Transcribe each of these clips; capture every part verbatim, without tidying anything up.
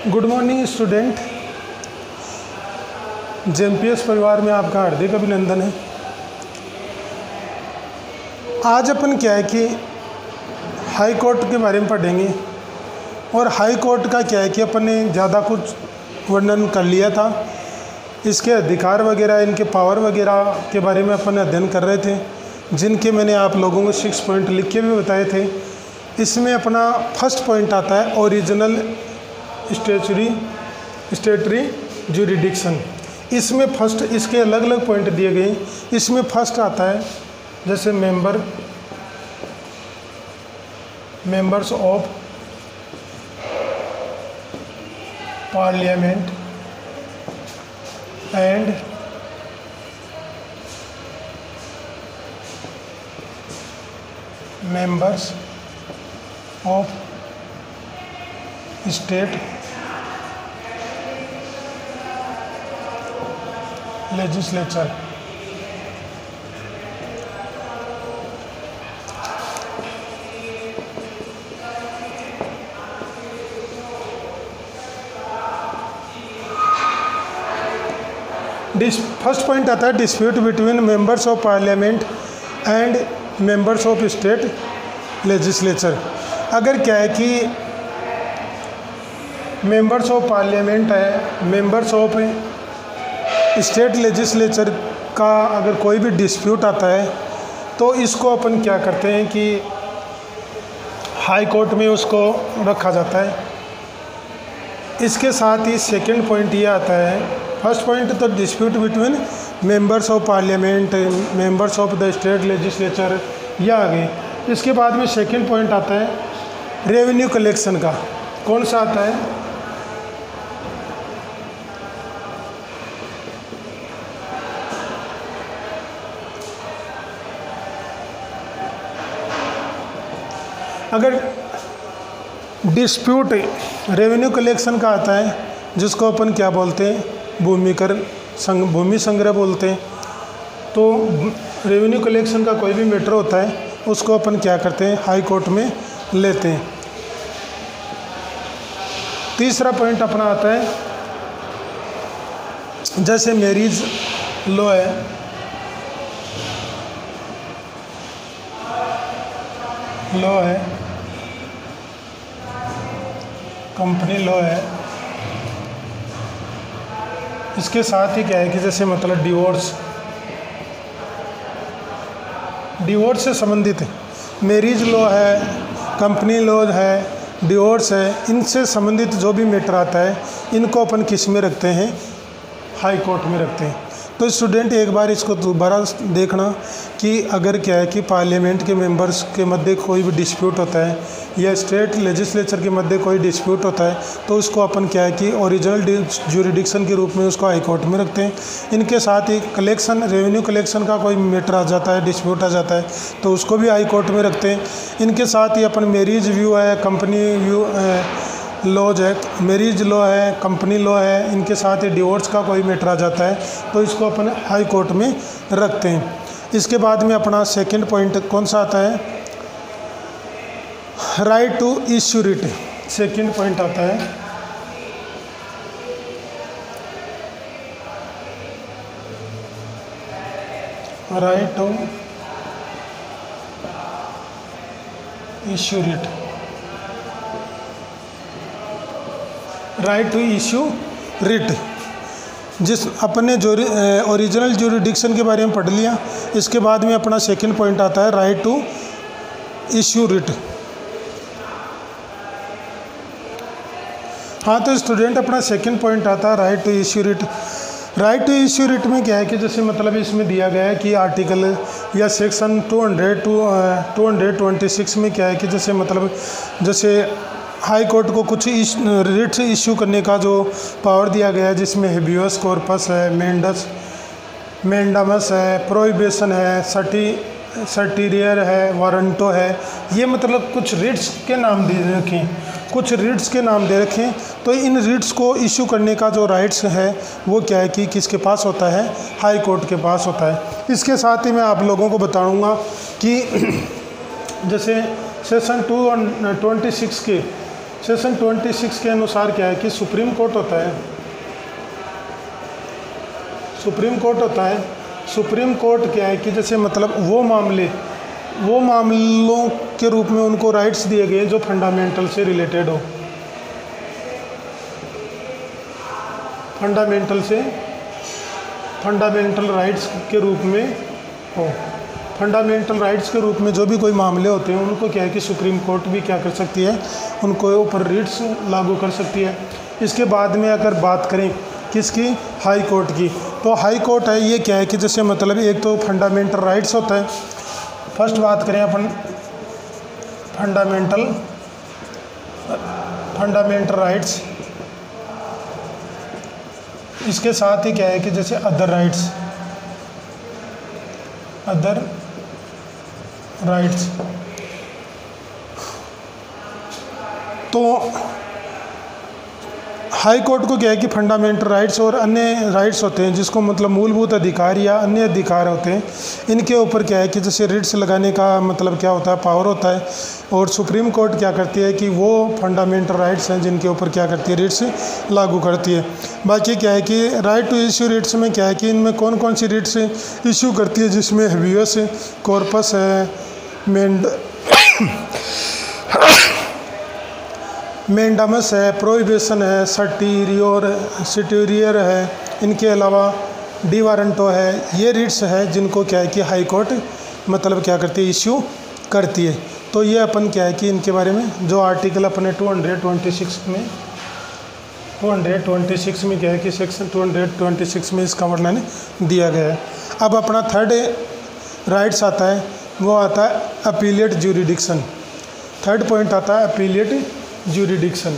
Good morning student. जेएमपीएस परिवार में आपका हार्दिक अभिनंदन है। आज अपन क्या है कि हाई कोर्ट के बारे में पढ़ेंगे और हाई कोर्ट का क्या है कि अपन ने ज़्यादा कुछ वर्णन कर लिया था। इसके अधिकार वगैरह, इनके पावर वगैरह के बारे में अपन अध्ययन कर रहे थे, जिनके मैंने आप लोगों को सिक्स पॉइंट लिख के भी बताए थे। इसमें अपना फर्स्ट पॉइंट आता है ओरिजिनल स्टेचुरी स्टेटरी ज्यूरिडिक्शन। इसमें फर्स्ट इसके अलग अलग पॉइंट दिए गए। इसमें फर्स्ट आता है जैसे member members of parliament and members of state legislature. This first point आता है dispute between members of parliament and members of state legislature. अगर क्या है कि मेंबर्स ऑफ पार्लियामेंट है, मेंबर्स ऑफ स्टेट लेजिस्लेचर का अगर कोई भी डिस्प्यूट आता है तो इसको अपन क्या करते हैं कि हाई कोर्ट में उसको रखा जाता है। इसके साथ ही सेकंड पॉइंट ये आता है, फर्स्ट पॉइंट तो dispute between members of parliament members of the state legislature ये आ गए। इसके बाद में सेकंड पॉइंट आता है रेवेन्यू कलेक्शन का। कौन सा आता है? अगर डिस्प्यूट रेवेन्यू कलेक्शन का आता है जिसको अपन क्या बोलते हैं, भूमि कर संग भूमि संग्रह बोलते हैं। तो रेवेन्यू कलेक्शन का कोई भी मैटर होता है उसको अपन क्या करते हैं, हाई कोर्ट में लेते हैं। तीसरा पॉइंट अपना आता है जैसे मैरिज लॉ है, लॉ है, कंपनी लॉ है। इसके साथ ही क्या है कि जैसे मतलब डिवोर्स डिवोर्स से संबंधित है, मैरिज लॉ है, कंपनी लॉ है, डिवोर्स है, इनसे संबंधित जो भी मैटर आता है इनको अपन किस में रखते हैं, हाई कोर्ट में रखते हैं। तो स्टूडेंट एक बार इसको दोबारा देखना कि अगर क्या है कि पार्लियामेंट के मेंबर्स के मध्य कोई भी डिस्प्यूट होता है या स्टेट लेजिस्लेचर के मध्य कोई डिस्प्यूट होता है तो उसको अपन क्या है कि ओरिजिनल ज्यूरिडिक्शन के रूप में उसको हाई कोर्ट में रखते हैं। इनके साथ ही कलेक्शन रेवेन्यू कलेक्शन का कोई मैटर आ जाता है, डिस्प्यूट आ जाता है तो उसको भी हाई कोर्ट में रखते हैं। इनके साथ ही अपन मैरिज व्यू है, कंपनी व्यू लॉज है, मैरिज लॉ है, कंपनी लॉ है, इनके साथ ही डिवोर्स का कोई मैटर आ जाता है तो इसको अपन हाई कोर्ट में रखते हैं। इसके बाद में अपना सेकंड पॉइंट कौन सा आता है, right to issue writ. Second point आता है right to issue writ. Right to issue writ जिस अपने जो ओरिजिनल ज्यूरिडिक्शन के बारे में पढ़ लिया। इसके बाद में अपना सेकंड पॉइंट आता है राइट टू इश्यू रिट। हाँ, तो स्टूडेंट अपना सेकंड पॉइंट आता है right to issue writ. Right to issue writ में क्या है कि जैसे मतलब इसमें दिया गया है कि आर्टिकल या section two hundred two two hundred twenty six में क्या है कि जैसे मतलब जैसे हाई कोर्ट को कुछ रिट्स इश्यू करने का जो पावर दिया गया है, जिसमें हेबियस कॉर्पस है, मेंडस मेंडामस है, प्रोहिबिशन है, सर्टी सर्टीरियर है, वारंटो है। ये मतलब कुछ रिट्स के नाम दे रखें कुछ रिट्स के नाम दे रखें तो इन रिट्स को इशू करने का जो राइट्स है वो क्या है कि किसके पास होता है, हाई कोर्ट के पास होता है। इसके साथ ही मैं आप लोगों को बताऊंगा कि जैसे सेक्शन टू ट्वेंटी सिक्स के सेक्शन छब्बीस के अनुसार क्या है कि सुप्रीम कोर्ट होता है, सुप्रीम कोर्ट होता है सुप्रीम कोर्ट क्या है कि जैसे मतलब वो मामले वो मामलों के रूप में उनको राइट्स दिए गए जो फंडामेंटल से रिलेटेड हो, फंडामेंटल से फंडामेंटल राइट्स के रूप में हो। फंडामेंटल राइट्स के रूप में जो भी कोई मामले होते हैं उनको क्या है कि सुप्रीम कोर्ट भी क्या कर सकती है, उनको ऊपर रिट्स लागू कर सकती है। इसके बाद में अगर बात करें किसकी, हाई कोर्ट की, तो हाई कोर्ट है ये क्या है कि जैसे मतलब एक तो फंडामेंटल राइट्स होता है। फर्स्ट बात करें अपन फंडामेंटल फंडामेंटल राइट्स, इसके साथ ही क्या है कि जैसे अदर राइट्स, अदर राइट्स तो हाई कोर्ट को क्या है कि फंडामेंटल राइट्स और अन्य राइट्स होते हैं जिसको मतलब मूलभूत अधिकार या अन्य अधिकार होते हैं, इनके ऊपर क्या है कि जैसे रिट्स लगाने का मतलब क्या होता है, पावर होता है। और सुप्रीम कोर्ट क्या करती है कि वो फंडामेंटल राइट्स हैं जिनके ऊपर क्या करती है, रिट्स लागू करती है। बाकी क्या है कि राइट टू इश्यू रिट्स में क्या है कि इनमें कौन कौन सी रिट्स इश्यू करती है, जिसमें हेबियस कॉर्पस है, मेंड मेंडामस है, प्रोहिबिशन है, सर्टीरियर सिटीरियर है, इनके अलावा डी वारंटो है। ये रिट्स है जिनको क्या है कि हाई कोर्ट मतलब क्या करती है, इश्यू करती है। तो ये अपन क्या है कि इनके बारे में जो आर्टिकल अपने टू हंड्रेड ट्वेंटी सिक्स में टू हंड्रेड ट्वेंटी सिक्स में क्या है कि section two hundred twenty six में इसका वर्णन दिया गया है। अब अपना थर्ड राइट्स आता है, वो आता है अपीलेट ज्यूरिडिक्शन। थर्ड पॉइंट आता है अपीलेट ज्यूरिडिक्शन।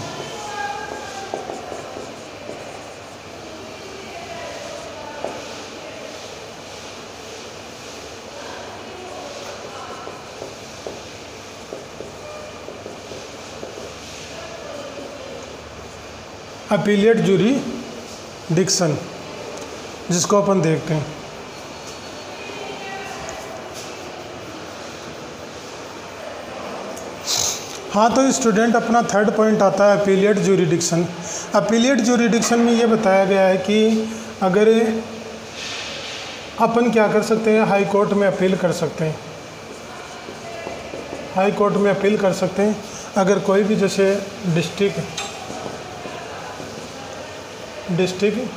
अपीलेट ज्यूरिडिक्शन जिसको अपन देखते हैं, हाँ तो स्टूडेंट अपना थर्ड पॉइंट आता है अपीलेट ज्यूरिडिक्शन। अपीलेट ज्यूरिडिक्शन में ये बताया गया है कि अगर अपन क्या कर सकते हैं, हाई कोर्ट में अपील कर सकते हैं, हाई कोर्ट में अपील कर सकते हैं अगर कोई भी जैसे डिस्ट्रिक्ट डिस्ट्रिक्ट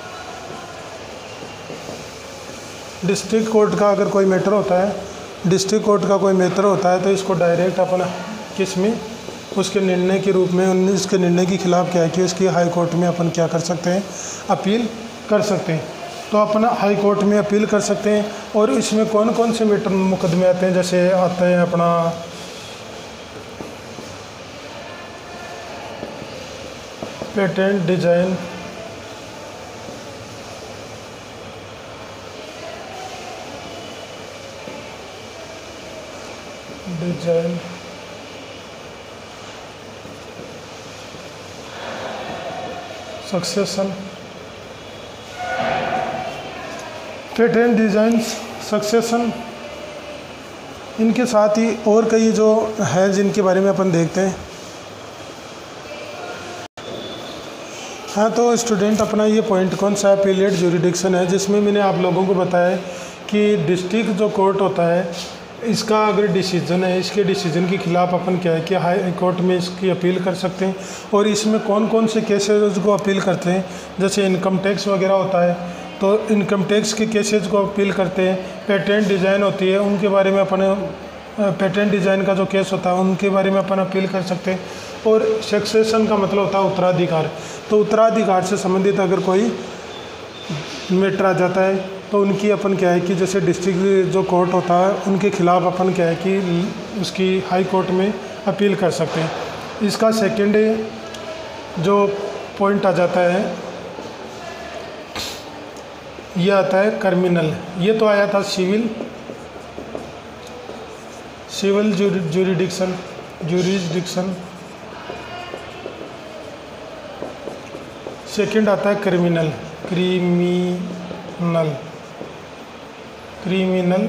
डिस्ट्रिक्ट कोर्ट का अगर कोई मैटर होता है, डिस्ट्रिक्ट कोर्ट का कोई मैटर होता है तो इसको डायरेक्ट अपन किस में उसके निर्णय के रूप में उसके निर्णय के खिलाफ क्या है कि उसकी हाई कोर्ट में अपन क्या कर सकते हैं, अपील कर सकते हैं। तो अपना हाई कोर्ट में अपील कर सकते हैं। और इसमें कौन कौन से मैटर मुकदमे आते हैं, जैसे आते हैं अपना patent design, design succession, patent design succession, इनके साथ ही और कई जो है जिनके बारे में अपन देखते हैं। हाँ तो स्टूडेंट अपना ये पॉइंट कौन सा अपीलेट ज्यूरिडिक्शन है, जिसमें मैंने आप लोगों को बताया कि डिस्ट्रिक्ट जो कोर्ट होता है इसका अगर डिसीजन है, इसके डिसीजन के खिलाफ अपन क्या है कि हाई कोर्ट में इसकी अपील कर सकते हैं। और इसमें कौन कौन से केसेस को अपील करते हैं, जैसे इनकम टैक्स वगैरह होता है तो इनकम टैक्स के केसेस को अपील करते हैं। पेटेंट डिज़ाइन होती है उनके बारे में अपन पेटेंट डिज़ाइन का जो केस होता है उनके बारे में अपन अपील कर सकते हैं। और सक्सेशन का मतलब होता है उत्तराधिकार, तो उत्तराधिकार से संबंधित अगर कोई मैटर आ जाता है तो उनकी अपन क्या है कि जैसे डिस्ट्रिक्ट जो कोर्ट होता है उनके खिलाफ अपन क्या है कि उसकी हाई कोर्ट में अपील कर सकते हैं। इसका सेकंड जो पॉइंट आ जाता है ये आता है क्रिमिनल। ये तो आया था civil civil jurisdiction jurisdiction second आता है criminal criminal criminal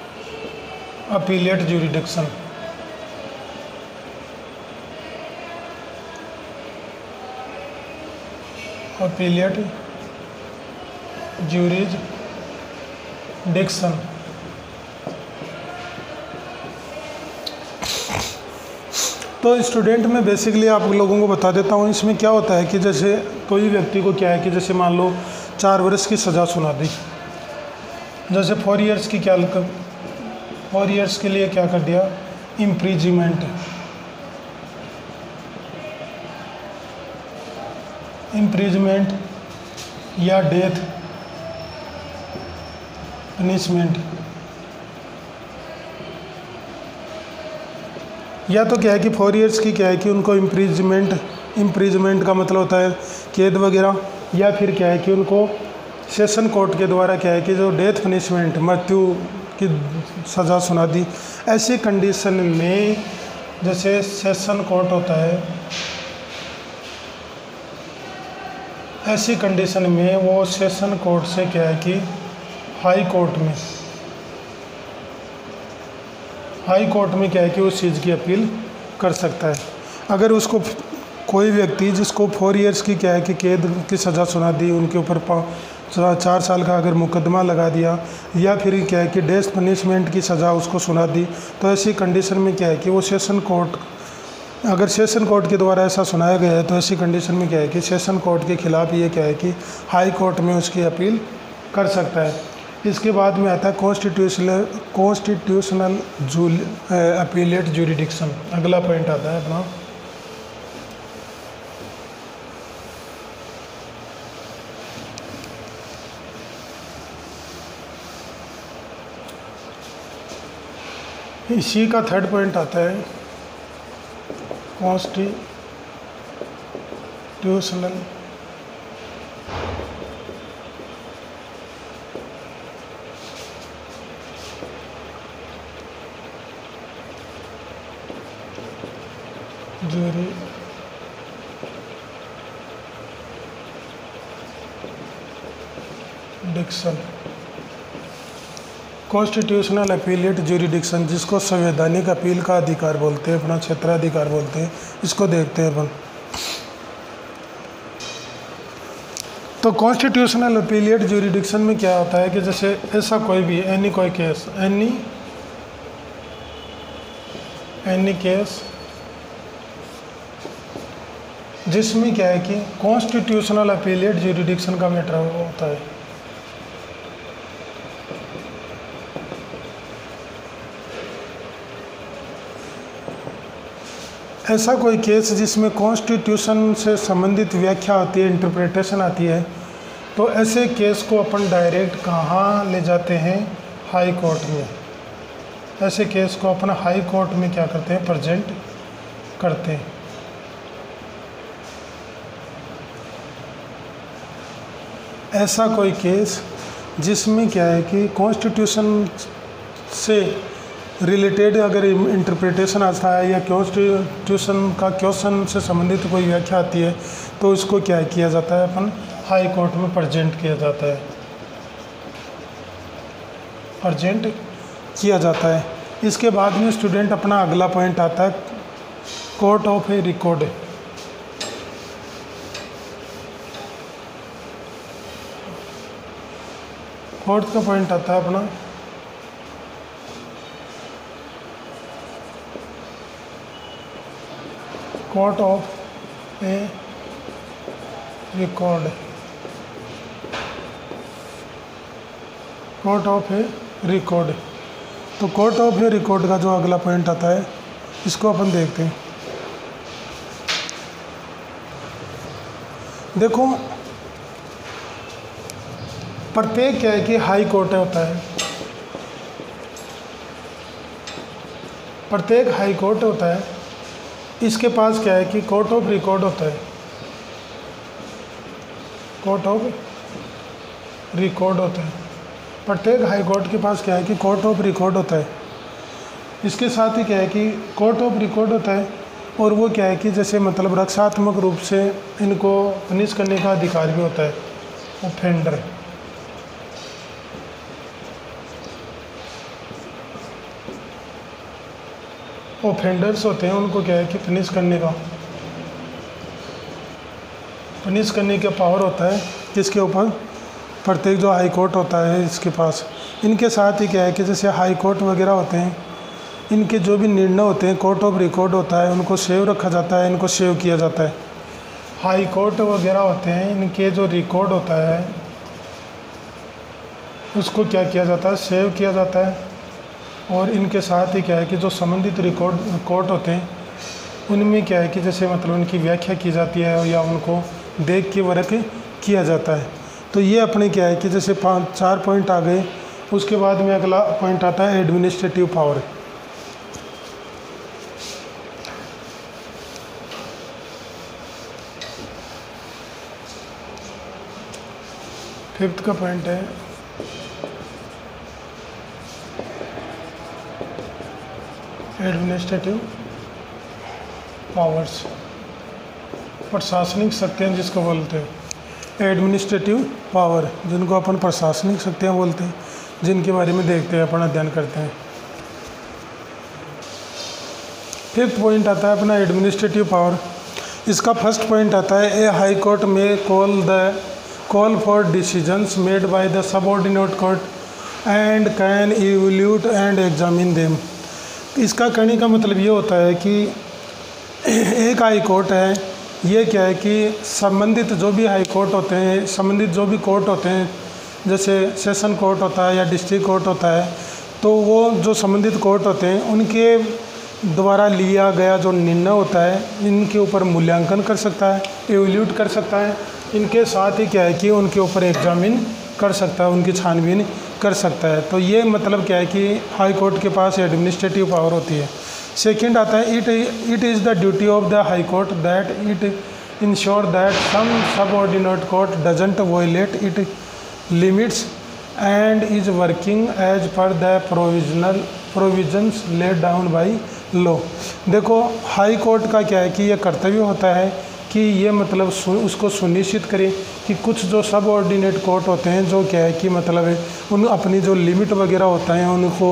appellate jurisdiction. Appellate jurisdiction. तो स्टूडेंट में बेसिकली आप लोगों को बता देता हूँ, इसमें क्या होता है कि जैसे कोई व्यक्ति को क्या है कि जैसे मान लो चार वर्ष की सज़ा सुना दी, जैसे फोर इयर्स की क्या फोर इयर्स के लिए क्या कर दिया, इम्प्रीजमेंट इम्प्रीजमेंट या डेथ पनिशमेंट, या तो क्या है कि फोर इयर्स की क्या है कि उनको इम्प्रीजमेंट इम्प्रीजमेंट का मतलब होता है कैद वगैरह, या फिर क्या है कि उनको सेशन कोर्ट के द्वारा क्या है कि जो डेथ पनिशमेंट मृत्यु की सज़ा सुना दी। ऐसी कंडीशन में जैसे सेशन कोर्ट होता है, ऐसी कंडीशन में वो सेशन कोर्ट से क्या है कि हाई कोर्ट में हाई कोर्ट में क्या है कि उस चीज़ की अपील कर सकता है। अगर उसको कोई व्यक्ति जिसको फोर इयर्स की क्या है कि कैद की सज़ा सुना दी, उनके ऊपर चार साल का अगर मुकदमा लगा दिया, या फिर क्या है कि डेथ पनिशमेंट की सज़ा उसको सुना दी, तो ऐसी कंडीशन में क्या है कि वो सेशन कोर्ट, अगर सेशन कोर्ट के द्वारा ऐसा सुनाया गया है, तो ऐसी कंडीशन में क्या है कि सेशन कोर्ट के खिलाफ ये क्या है कि हाई कोर्ट में उसकी अपील कर सकता है। इसके बाद में आता है कॉन्स्टिट्यूशनल कॉन्स्टिट्यूशनल जूल अपीलेट ज्यूरिडिक्शन। अगला पॉइंट आता है अपना इसी का थर्ड पॉइंट आता है constitutional jurisdiction. Constitutional appellate jurisdiction, जिसको संवैधानिक अपील का अधिकार बोलते हैं, अपना क्षेत्राधिकार बोलते हैं, इसको देखते हैं अपन। तो कॉन्स्टिट्यूशनल अपीलेट ज्यूरिडिक्शन में क्या होता है कि जैसे ऐसा कोई भी एनी कोई केस एनी एनी केस जिसमें क्या है कि कॉन्स्टिट्यूशनल अपीलेट ज्यूरिडिक्शन का मैटर होता है। ऐसा कोई केस जिसमें कॉन्स्टिट्यूशन से संबंधित व्याख्या आती है, इंटरप्रिटेशन आती है, तो ऐसे केस को अपन डायरेक्ट कहाँ ले जाते हैं, हाई कोर्ट में। ऐसे केस को अपन हाई कोर्ट में क्या करते हैं, प्रेजेंट करते हैं। ऐसा कोई केस जिसमें क्या है कि कॉन्स्टिट्यूशन से रिलेटेड अगर इंटरप्रिटेशन आता है या कॉन्स्टिट्यूशन का क्वेश्चन से संबंधित कोई व्याख्या आती है, तो इसको क्या किया जाता है, अपन हाई कोर्ट में प्रेजेंट किया जाता है प्रेजेंट किया जाता है। इसके बाद में स्टूडेंट अपना अगला पॉइंट आता है court of a record. Fourth का पॉइंट आता है अपना court of a record. Court of a record तो कोर्ट ऑफ ए रिकॉर्ड का जो अगला पॉइंट आता है, इसको अपन देखते हैं। देखो, प्रत्येक क्या है कि हाई कोर्ट होता है, प्रत्येक हाई कोर्ट होता है, इसके पास क्या है कि कोर्ट ऑफ रिकॉर्ड होता है, कोर्ट ऑफ रिकॉर्ड होता है। प्रत्येक हाई कोर्ट के पास क्या है कि कोर्ट ऑफ रिकॉर्ड होता है। इसके साथ ही क्या है कि कोर्ट ऑफ रिकॉर्ड होता है, और वो क्या है कि जैसे मतलब रक्षात्मक रूप से इनको पनिश करने का अधिकार भी होता है। ऑफेंडर ऑफेंडर्स होते हैं, उनको क्या है कि पनिश करने का पनिश करने का पावर होता है किसके ऊपर, प्रत्येक जो हाई कोर्ट होता है इसके पास। इनके साथ ही क्या है कि जैसे हाई कोर्ट वगैरह होते हैं, इनके जो भी निर्णय होते हैं, कोर्ट ऑफ रिकॉर्ड होता है, उनको सेव रखा जाता है, इनको सेव किया जाता है। हाई कोर्ट वगैरह होते हैं, इनके जो रिकॉर्ड होता है उसको क्या किया जाता है, सेव किया जाता है। और इनके साथ ही क्या है कि जो संबंधित रिकॉर्ड कोर्ट होते हैं उनमें क्या है कि जैसे मतलब उनकी व्याख्या की जाती है या उनको देख के वर्क किया जाता है। तो ये अपने क्या है कि जैसे पाँच चार पॉइंट आ गए। उसके बाद में अगला पॉइंट आता है एडमिनिस्ट्रेटिव पावर। फिफ्थ का पॉइंट है एडमिनिस्ट्रेटिव पावर्स, प्रशासनिक शक्तियाँ जिसको बोलते हैं एडमिनिस्ट्रेटिव पावर, जिनको अपन प्रशासनिक शक्तियाँ बोलते हैं, जिनके बारे में देखते हैं, अपन अध्ययन करते हैं। फिफ्थ पॉइंट आता है अपना एडमिनिस्ट्रेटिव पावर। इसका फर्स्ट पॉइंट आता है ए हाई कोर्ट में call the call for decisions made by the subordinate court and can evaluate and examine them. इसका कहने का मतलब ये होता है कि एक हाई कोर्ट है, ये क्या है कि संबंधित जो भी हाई कोर्ट होते हैं, संबंधित जो भी कोर्ट होते हैं, जैसे सेशन कोर्ट होता है या डिस्ट्रिक्ट कोर्ट होता है, तो वो जो संबंधित कोर्ट होते हैं उनके द्वारा लिया गया जो निर्णय होता है इनके ऊपर मूल्यांकन कर सकता है, इवैल्यूएट कर सकता है। इनके साथ ही क्या है कि उनके ऊपर एग्जामिन कर सकता है, उनकी छानबीन कर सकता है। तो ये मतलब क्या है कि हाई कोर्ट के पास एडमिनिस्ट्रेटिव पावर होती है। सेकंड आता है it it is the duty of the high court that it ensure that some subordinate court doesn't violate it limits and is working as per the provisional provisions laid down by law. देखो high court का क्या है कि यह कर्तव्य होता है कि ये मतलब सु, उसको सुनिश्चित करें कि कुछ जो सब ऑर्डिनेट कोर्ट होते हैं जो क्या है कि मतलब है उन अपनी जो लिमिट वगैरह होता है उनको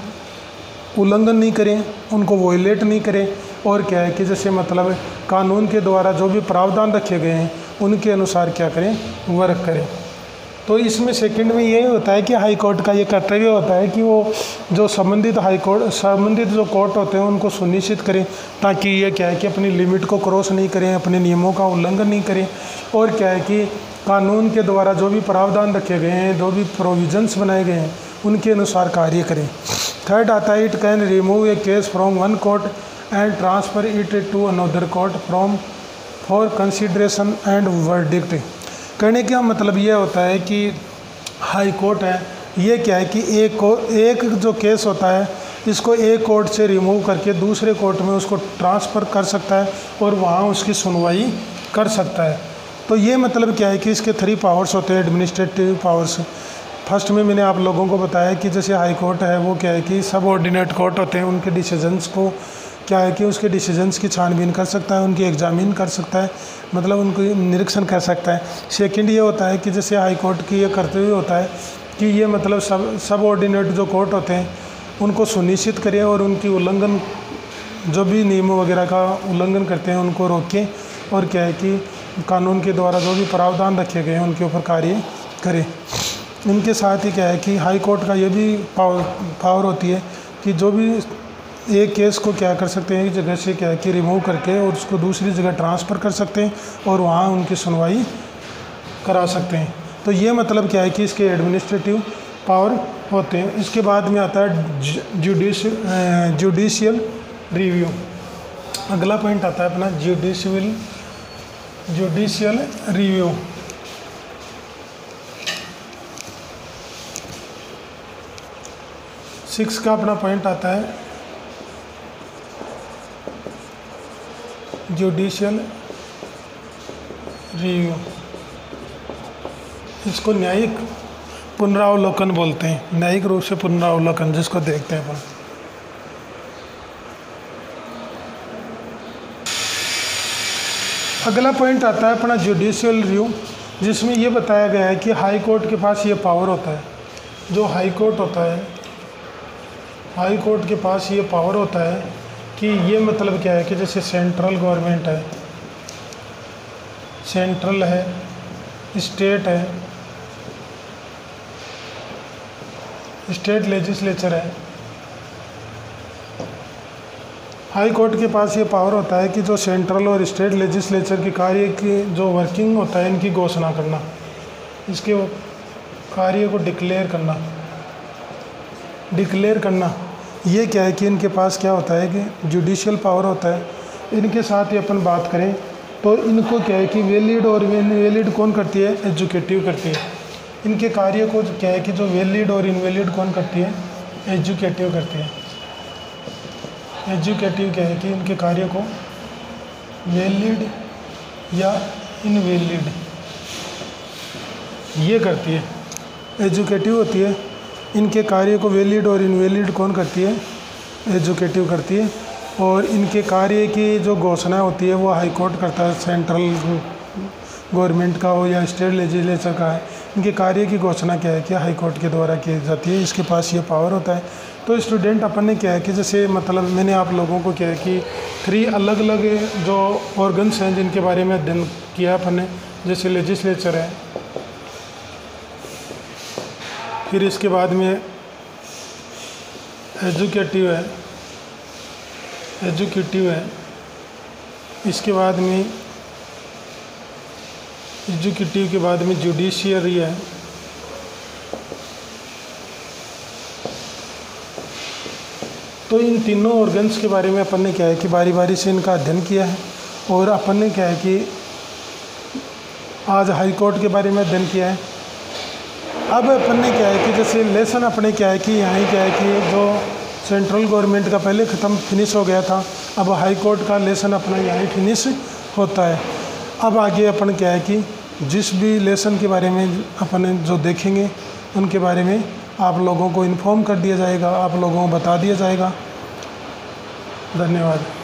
उल्लंघन नहीं करें, उनको वॉयलेट नहीं करें, और क्या है कि जैसे मतलब कानून के द्वारा जो भी प्रावधान रखे गए हैं उनके अनुसार क्या करें, वर्क करें। तो इसमें सेकंड में यही होता है कि हाई कोर्ट का ये कर्तव्य होता है कि वो जो संबंधित हाई कोर्ट संबंधित जो कोर्ट होते हैं उनको सुनिश्चित करें ताकि ये क्या है कि अपनी लिमिट को क्रॉस नहीं करें, अपने नियमों का उल्लंघन नहीं करें, और क्या है कि कानून के द्वारा जो भी प्रावधान रखे गए हैं, जो भी प्रोविजंस बनाए गए हैं उनके अनुसार कार्य करें। थर्ड आता है it can remove a case from one court and transfer it to another court from for consideration and verdict. कहने का मतलब ये होता है कि हाई कोर्ट है, ये क्या है कि एक को एक जो केस होता है इसको एक कोर्ट से रिमूव करके दूसरे कोर्ट में उसको ट्रांसफ़र कर सकता है और वहाँ उसकी सुनवाई कर सकता है। तो ये मतलब क्या है कि इसके थ्री पावर्स होते हैं एडमिनिस्ट्रेटिव पावर्स। फर्स्ट में मैंने आप लोगों को बताया कि जैसे हाई कोर्ट है वो क्या है कि सब ऑर्डिनेट कोर्ट होते हैं, उनके डिसीजंस को क्या है कि उसके डिसीजंस की छानबीन कर सकता है, उनकी एग्जामिन कर सकता है, मतलब उनको निरीक्षण कर सकता है। सेकंड ये होता है कि जैसे हाई कोर्ट की ये कर्तव्य होता है कि ये मतलब सब सब ऑर्डिनेट जो कोर्ट होते हैं उनको सुनिश्चित करें और उनकी उल्लंघन जो भी नियमों वगैरह का उल्लंघन करते हैं उनको रोकें, और क्या है कि कानून के द्वारा जो भी प्रावधान रखे गए हैं उनके ऊपर कार्य करें। इनके साथ ही क्या है कि हाई कोर्ट का ये भी पावर पावर होती है कि जो भी एक केस को क्या कर सकते हैं, एक जगह से क्या है कि रिमूव करके और उसको दूसरी जगह ट्रांसफ़र कर सकते हैं और वहाँ उनकी सुनवाई करा सकते हैं। तो ये मतलब क्या है कि इसके एडमिनिस्ट्रेटिव पावर होते हैं। इसके बाद में आता है जुडिशियल जुडिशियल रिव्यू। अगला पॉइंट आता है अपना जुडिशियल जुडिशियल रिव्यू। सिक्स का अपना पॉइंट आता है जुडिशियल रिव्यू। इसको न्यायिक पुनरावलोकन बोलते हैं, न्यायिक रूप से पुनरावलोकन जिसको देखते हैं अपन। अगला पॉइंट आता है अपना जुडिशियल रिव्यू, जिसमें ये बताया गया है कि हाई कोर्ट के पास ये पावर होता है। जो हाई कोर्ट होता है, हाई कोर्ट के पास ये पावर होता है कि ये मतलब क्या है कि जैसे सेंट्रल गवर्नमेंट है, सेंट्रल है, स्टेट है, स्टेट लेजिस्लेचर है। हाई कोर्ट के पास ये पावर होता है कि जो सेंट्रल और स्टेट लेजिस्लेचर के कार्य की जो वर्किंग होता है इनकी घोषणा करना, इसके कार्य को डिक्लेयर करना डिक्लेयर करना ये क्या है कि इनके पास क्या होता है कि जुडिशियल पावर होता है। इनके साथ ही अपन बात करें तो इनको क्या है कि वैलिड और इनवैलिड कौन करती है, एजुकेटिव करती है। इनके कार्य को क्या है कि जो वैलिड और इनवैलिड कौन करती है, एजुकेटिव करती है। एजुकेटिव क्या है कि इनके कार्य को वैलिड या इनवैलिड ये करती है, एजुकेटिव होती है। इनके कार्य को वैलिड और इनवैलिड कौन करती है, एजुकेटिव करती है। और इनके कार्य की जो घोषणा होती है वो हाई कोर्ट करता है, सेंट्रल गवर्नमेंट का हो या स्टेट लेजिस्लेचर का है। इनके कार्य की घोषणा क्या है कि हाई कोर्ट के द्वारा की जाती है, इसके पास ये पावर होता है। तो स्टूडेंट अपन ने क्या है कि जैसे मतलब मैंने आप लोगों को क्या है कि थ्री अलग अलग जो ऑर्गन्स हैं जिनके बारे में अध्ययन किया अपन ने, जैसे लेजिस्लेचर है, फिर इसके बाद में एजुकेटिव है एजुकेटिव है इसके बाद में एजुकेटिव के बाद में जुडिशियरी है, तो इन तीनों ऑर्गन्स के बारे में अपन ने क्या है कि बारी बारी से इनका अध्ययन किया है। और अपन ने क्या है कि आज हाई कोर्ट के बारे में अध्ययन किया है। अब अपन ने क्या है कि जैसे लेसन अपने क्या है कि यहाँ क्या है कि जो सेंट्रल गवर्नमेंट का पहले ख़त्म फिनिश हो गया था, अब हाई कोर्ट का लेसन अपना यहाँ फिनिश होता है। अब आगे अपन क्या है कि जिस भी लेसन के बारे में अपन जो देखेंगे उनके बारे में आप लोगों को इन्फॉर्म कर दिया जाएगा, आप लोगों को बता दिया जाएगा। धन्यवाद।